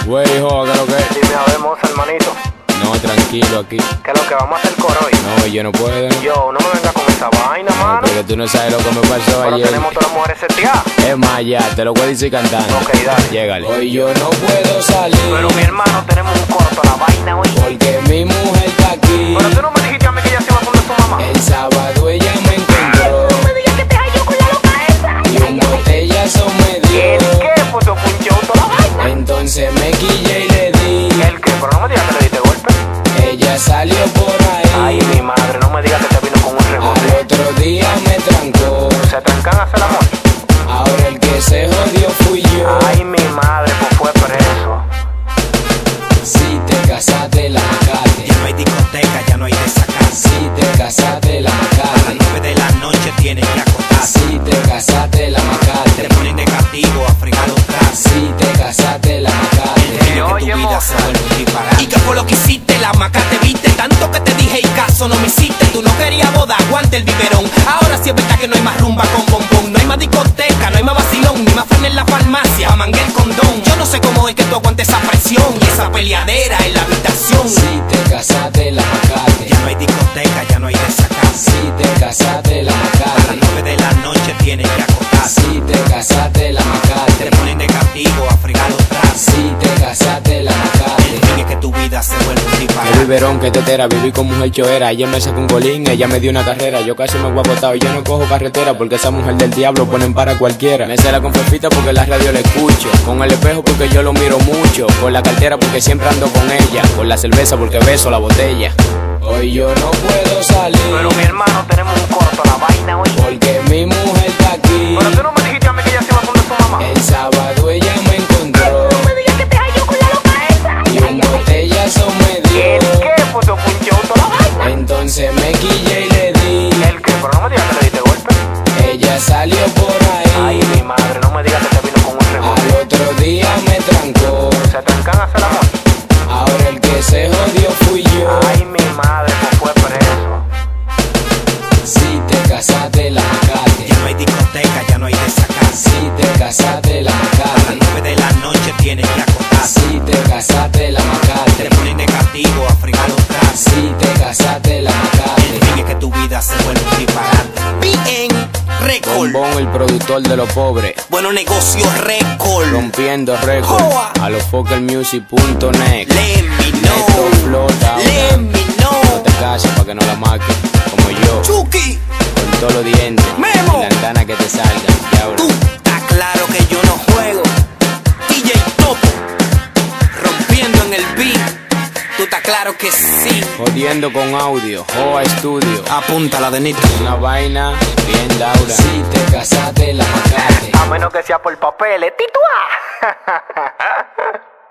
Güey, hijo, ¿qué es lo que es? Dime a ver, moza, hermanito. No, tranquilo aquí. ¿Qué es lo que vamos a hacer coro hoy? No, yo no puedo. Yo, no me vengas con esa vaina, No, mano. porque tú no sabes lo que me pasó Pero ayer. tenemos todas las mujeres seteadas. Es más, ya, te lo voy a decir cantando. Ok, dale. Llégale. Hoy yo no puedo salir. Pero mi hermano, tenemos un coro toda la vaina hoy. Porque mi mujer está aquí. Pero tú no me dijiste a mí que ella se iba a poner su mamá. El sábado ella me encontró. No me digas que te hallo con la loca esa. Y un botellazo me ¿El dio. qué? Pues tú fue un show toda la vaina. Entonces me quillé y le di. ¿El qué? Pero no me digas que le diste golpe. Ella salió por Ay, ahí. mi madre, no me digas que te vino con un Al rebote. otro día me trancó. ¿Se trancan a hacer el amor? Ahora el que se jodió fui yo. Ay, mi madre, pues fue preso. Si te casaste la macate. Ya no hay discoteca, ya no hay desacato. Si te casaste la A las macate. 9 de la noche tienes que acostarse. Si te casaste la Te macate. ponen negativo a fregar los trazos. Si te casaste la macate. Dime que tu Oye, vida moza. se vuelve un disparate. ¿Y qué fue lo que hiciste? La maca te viste. Tanto que te dije y caso no me hiciste. Tú no querías boda, aguante el biberón. Ahora sí es verdad que no hay más rumba con bombón. No hay más discoteca, no hay más vacilón. Ni más fan en la farmacia, a mangué el condón. Yo no sé cómo es que tú aguantes esa presión y esa peleadera en la habitación. Si te casaste la macate. Ya no hay discoteca, ya no hay desacato. Si te casaste la A las macate. 9 de la noche tienes que acostarse. Si te casaste la Te macate. ponen negativo a fregar los trazos. Si te casaste la macate. El fin es que tu vida se vuelve un El disparate. biberón que tetera, viví con mujer choera. Ella me sacó un golín, ella me dio una carrera. Yo casi me voy agotado, yo no cojo carretera porque esa mujer del diablo ponen para cualquiera. Me cela con Fefita porque la radio la escucho. Con el espejo porque yo lo miro mucho. Con la cartera porque siempre ando con ella. Con la cerveza porque beso la botella. Hoy yo no puedo salir. Pero mi hermano, tenemos un coro toda la vaina hoy. Porque mi mujer está aquí. Pero tú no me dijiste a mí que ella se iba a poner su mamá. El sábado ella me encontró. No me digas que te hallo con la loca esa. Y un botellazo me ¿El dio. qué? Pues tú fue un show toda la vaina. Entonces me quillé y le di. ¿El qué? Pero no me digas que le diste golpe. Ella salió por Ay, ahí. mi madre, no me digas que te vino con un rebote. Al otro día me trancó. ¿Se trancan a hacer el amor? Ahora el que se jodió fui yo. Ay, mi madre, pues fue preso. Si te casaste la macate. Ya no hay discoteca, ya no hay desacato. Si te casaste la A las macate. 9 de la noche tienes que acostarse. Si te casaste la Te macate. ponen negativo a fregar los trazos. Si te casaste la El macate. fin es que tu vida se vuelve un disparate. Bien, récord. Bombón, el productor de los pobres. Bueno, negocio récord. Rompiendo récord. Joa. A los fuckermusic.net. Let me Esto know. flota. Let me No know. te cases para que no la marques. Como yo. Chucky, Con todos los dientes. Memo. Y las ganas que te salgan. Ya, tú bro. estás claro que yo no juego. DJ Topo, rompiendo en el beat. Tú estás claro que sí. Jodiendo con audio. Joa Studio. Apúntala de Nito. Una vaina bien daura. Si te casaste la macate. A menos que sea por papeles. ¡Tituá!